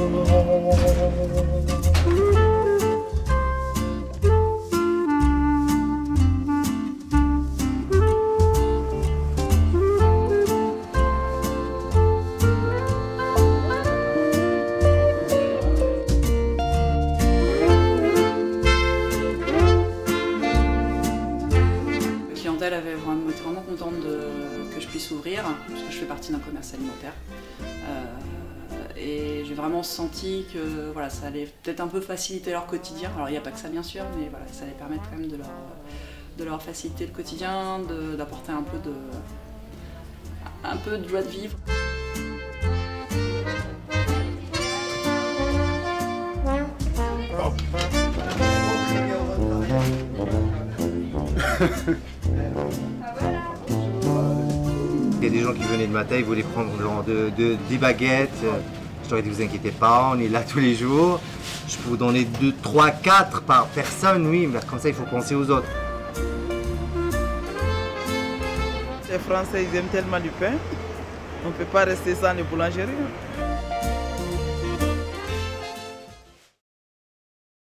Elle était vraiment contente que je puisse ouvrir, parce que je fais partie d'un commerce alimentaire. Et j'ai vraiment senti que voilà, ça allait peut-être un peu faciliter leur quotidien. Alors il n'y a pas que ça bien sûr, mais voilà, ça allait permettre quand même de leur faciliter le quotidien, d'apporter un peu de joie de vivre. Il y a des gens qui venaient de matin, ils voulaient prendre des baguettes. Je leur ai dit, vous inquiétez pas, on est là tous les jours. Je peux vous donner 2, 3, 4 par personne, oui, mais comme ça il faut penser aux autres. Les Français, ils aiment tellement du pain, on ne peut pas rester sans les boulangeries.